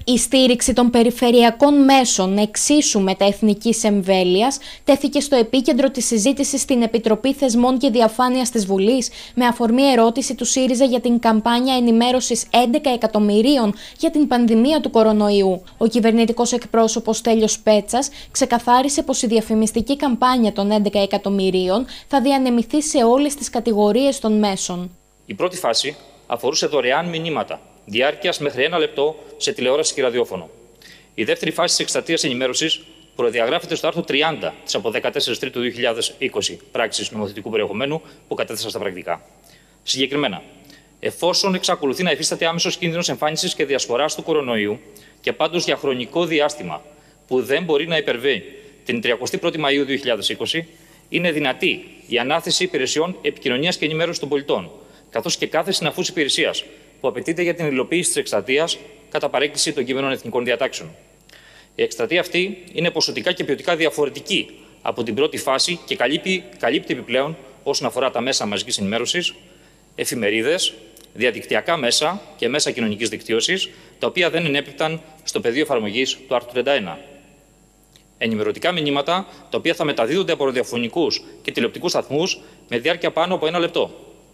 Η στήριξη των περιφερειακών μέσων εξίσου με τα εθνικής εμβέλειας τέθηκε στο επίκεντρο της συζήτησης στην Επιτροπή Θεσμών και Διαφάνειας της Βουλής με αφορμή ερώτηση του ΣΥΡΙΖΑ για την καμπάνια ενημέρωσης 11 εκατομμυρίων για την πανδημία του κορονοϊού. Ο κυβερνητικός εκπρόσωπος Στέλιος Πέτσας ξεκαθάρισε πως η διαφημιστική καμπάνια των 11 εκατομμυρίων θα διανεμηθεί σε όλες τις κατηγορίες των μέσων. Η πρώτη φάση αφορούσε δωρεάν μηνύματα διάρκειας μέχρι 1 λεπτό σε τηλεόραση και ραδιόφωνο. Η δεύτερη φάση της εκστρατείας ενημέρωσης προδιαγράφεται στο άρθρο 30 της από 14 Τρίτου 2020 πράξης νομοθετικού περιεχομένου που κατέθεσα στα πρακτικά. Συγκεκριμένα, εφόσον εξακολουθεί να υφίσταται άμεσος κίνδυνος εμφάνισης και διασποράς του κορονοϊού και πάντως για χρονικό διάστημα που δεν μπορεί να υπερβεί την 31η Μαΐου 2020, είναι δυνατή η ανάθεση υπηρεσιών επικοινωνίας και ενημέρωσης των πολιτών, καθώς και κάθε συναφούς υπηρεσίας που απαιτείται για την υλοποίηση της εκστρατείας κατά παρέκκληση των κείμενων εθνικών διατάξεων. Η εκστρατεία αυτή είναι ποσοτικά και ποιοτικά διαφορετική από την πρώτη φάση και καλύπτει επιπλέον όσον αφορά τα μέσα μαζικής ενημέρωσης, εφημερίδες, διαδικτυακά μέσα και μέσα κοινωνικής δικτύωσης, τα οποία δεν ενέπιπταν στο πεδίο εφαρμογής του άρθρου 31. Ενημερωτικά μηνύματα, τα οποία θα μεταδίδονται από ραδιοφωνικούς και τηλεοπτικούς σταθμούς με διάρκεια πάνω από 1 λεπτό.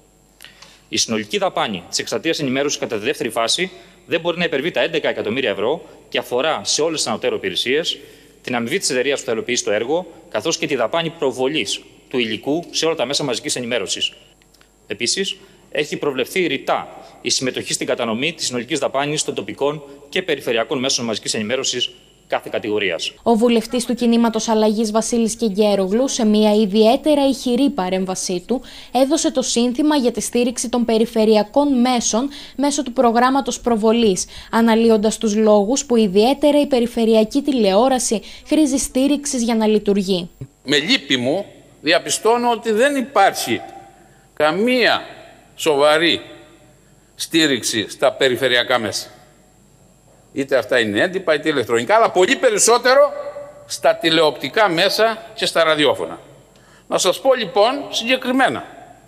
Η συνολική δαπάνη της εκστρατείας ενημέρωσης κατά τη δεύτερη φάση δεν μπορεί να υπερβεί τα 11 εκατομμύρια ευρώ και αφορά σε όλες τις ανωτέρω υπηρεσίες, την αμοιβή της εταιρείας που θα υλοποιήσει το έργο, καθώς και τη δαπάνη προβολής του υλικού σε όλα τα μέσα μαζικής ενημέρωσης. Επίσης, έχει προβλεφθεί ρητά η συμμετοχή στην κατανομή της συνολικής δαπάνης των τοπικών και περιφερειακών μέσων μαζικής ενημέρωσης κάθε κατηγορίας. Ο βουλευτής του Κινήματος Αλλαγής Βασίλης Κεγκέρογλου, σε μια ιδιαίτερα ηχηρή παρέμβασή του, έδωσε το σύνθημα για τη στήριξη των περιφερειακών μέσων μέσω του προγράμματος προβολής, αναλύοντας τους λόγους που ιδιαίτερα η περιφερειακή τηλεόραση χρήζει στήριξης για να λειτουργεί. Με λύπη μου διαπιστώνω ότι δεν υπάρχει καμία σοβαρή στήριξη στα περιφερειακά μέσα. Είτε αυτά είναι έντυπα είτε ηλεκτρονικά, αλλά πολύ περισσότερο στα τηλεοπτικά μέσα και στα ραδιόφωνα. Να σας πω λοιπόν συγκεκριμένα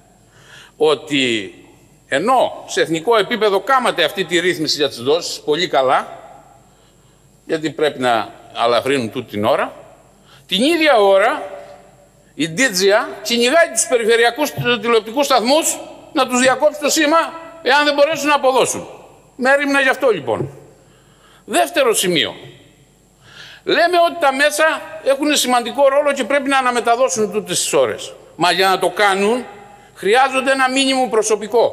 ότι ενώ σε εθνικό επίπεδο κάματε αυτή τη ρύθμιση για τις δόσεις πολύ καλά, γιατί πρέπει να αλαφρύνουν τούτη την ώρα, την ίδια ώρα η Ντίτζια κυνηγάει τους περιφερειακούς τηλεοπτικούς σταθμούς να τους διακόψει το σήμα εάν δεν μπορέσουν να αποδώσουν. Μέριμνα γι' αυτό λοιπόν. Δεύτερο σημείο. Λέμε ότι τα μέσα έχουν σημαντικό ρόλο και πρέπει να αναμεταδώσουν τούτες τις ώρες. Μα για να το κάνουν χρειάζονται ένα μήνυμο προσωπικό.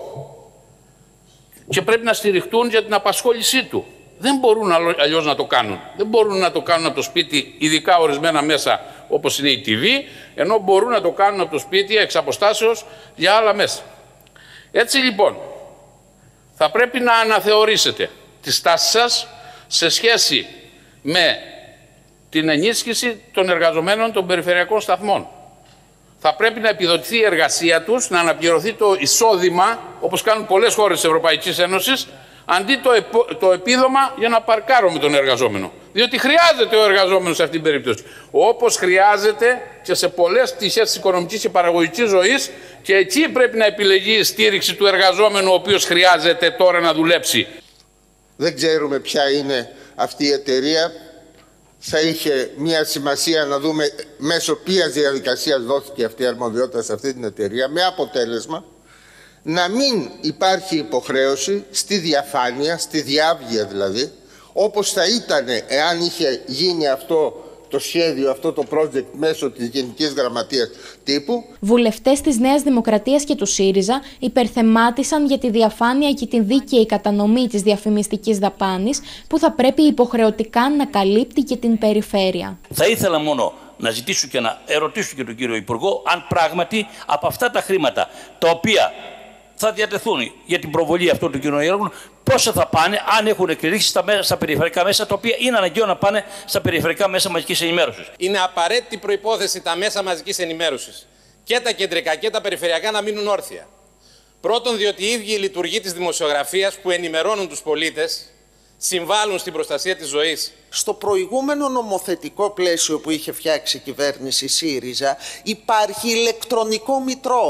Και πρέπει να στηριχτούν για την απασχόλησή του. Δεν μπορούν αλλιώς να το κάνουν. Δεν μπορούν να το κάνουν από το σπίτι, ειδικά ορισμένα μέσα όπως είναι η TV, ενώ μπορούν να το κάνουν από το σπίτι εξ αποστάσεως για άλλα μέσα. Έτσι λοιπόν, θα πρέπει να αναθεωρήσετε τη στάση σας σε σχέση με την ενίσχυση των εργαζομένων των περιφερειακών σταθμών. Θα πρέπει να επιδοτηθεί η εργασία τους, να αναπληρωθεί το εισόδημα, όπως κάνουν πολλές χώρες της Ευρωπαϊκής Ένωσης, αντί το επίδομα για να παρκάρουμε τον εργαζόμενο. Διότι χρειάζεται ο εργαζόμενος σε αυτήν την περίπτωση. Όπως χρειάζεται και σε πολλές πτυχές της οικονομικής και παραγωγικής ζωής, και εκεί πρέπει να επιλεγεί η στήριξη του εργαζόμενου, ο οποίος χρειάζεται τώρα να δουλέψει. Δεν ξέρουμε ποια είναι αυτή η εταιρεία. Θα είχε μια σημασία να δούμε μέσω ποιας διαδικασίας δόθηκε αυτή η αρμοδιότητα σε αυτή την εταιρεία, με αποτέλεσμα να μην υπάρχει υποχρέωση στη διαφάνεια, στη διάβγεια δηλαδή, όπως θα ήταν εάν είχε γίνει αυτό το σχέδιο, αυτό το project μέσω της Γενικής Γραμματείας τύπου. Βουλευτές της Νέας Δημοκρατίας και του ΣΥΡΙΖΑ υπερθεμάτισαν για τη διαφάνεια και τη δίκαιη κατανομή της διαφημιστικής δαπάνης που θα πρέπει υποχρεωτικά να καλύπτει και την περιφέρεια. Θα ήθελα μόνο να ζητήσω και να ερωτήσω και τον κύριο Υπουργό αν πράγματι από αυτά τα χρήματα τα οποία θα διατεθούν για την προβολή αυτών των κοινωνικών έργων, πόσα θα πάνε, αν έχουν εκκρεμίσει στα περιφερειακά μέσα, τα οποία είναι αναγκαίο να πάνε στα περιφερειακά μέσα μαζικής ενημέρωσης. Είναι απαραίτητη προϋπόθεση τα μέσα μαζικής ενημέρωσης, και τα κεντρικά και τα περιφερειακά, να μείνουν όρθια. Πρώτον, διότι οι ίδιοι οι λειτουργοί της δημοσιογραφίας που ενημερώνουν τους πολίτες συμβάλλουν στην προστασία της ζωής. Στο προηγούμενο νομοθετικό πλαίσιο που είχε φτιάξει η κυβέρνηση ΣΥΡΙΖΑ υπάρχει ηλεκτρονικό μητρό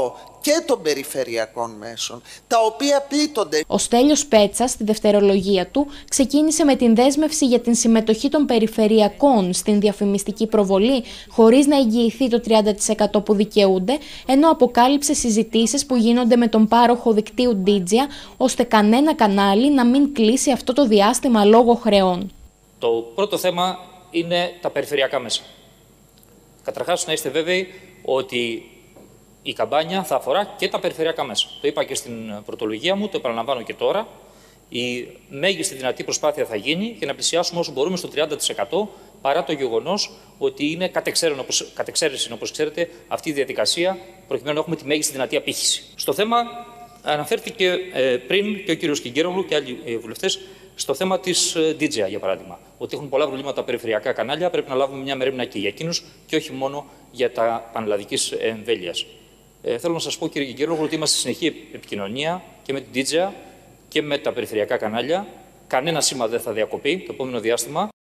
και των περιφερειακών μέσων, τα οποία πλήττονται. Ο Στέλιος Πέτσας, στη δευτερολογία του, ξεκίνησε με την δέσμευση για την συμμετοχή των περιφερειακών στην διαφημιστική προβολή, χωρίς να εγγυηθεί το 30% που δικαιούνται, ενώ αποκάλυψε συζητήσεις που γίνονται με τον πάροχο δικτύου Digea, ώστε κανένα κανάλι να μην κλείσει αυτό το διάστημα λόγω χρεών. Το πρώτο θέμα είναι τα περιφερειακά μέσα. Καταρχάς, να είστε βέβαιοι ότι η καμπάνια θα αφορά και τα περιφερειακά μέσα. Το είπα και στην πρωτολογία μου, το επαναλαμβάνω και τώρα. Η μέγιστη δυνατή προσπάθεια θα γίνει για να πλησιάσουμε όσο μπορούμε στο 30%, παρά το γεγονός ότι είναι κατ' εξαίρεση, όπως ξέρετε, αυτή η διαδικασία, προκειμένου να έχουμε τη μέγιστη δυνατή απήχηση. Στο θέμα, αναφέρθηκε πριν και ο κύριος Κιγκέρογλου και άλλοι βουλευτές, στο θέμα της Digea, για παράδειγμα. Ότι έχουν πολλά προβλήματα περιφερειακά κανάλια, πρέπει να λάβουμε μια μερίμνα και για εκείνους και όχι μόνο για τα πανελλαδικής εμβέλειας. Θέλω να σας πω, κύριε Κιγκέρογλου, ότι είμαστε στη συνεχή επικοινωνία και με την Digea και με τα περιφερειακά κανάλια. Κανένα σήμα δεν θα διακοπεί το επόμενο διάστημα.